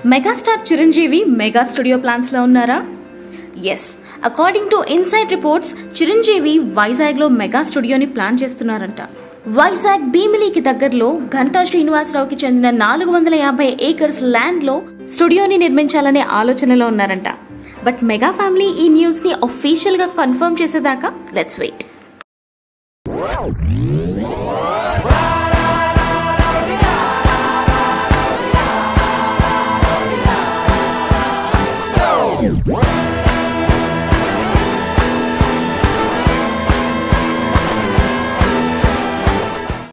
Megastar Chiranjeevi mega studio plans lo unnara? Yes, according to inside reports, Chiranjeevi Vizag lo mega studio ni plan chestunaranta. Vizag Bheemili ki దగ్గరలో Ganta Srinivasa Rao ki చెందిన 450 acres land లో studio ని నిర్మించాలనే ఆలోచనలో ఉన్నారంట. But mega family ఈ news ని official గా కన్ఫర్మ్ చేసేదాకా లెట్స్ వెయిట్. What?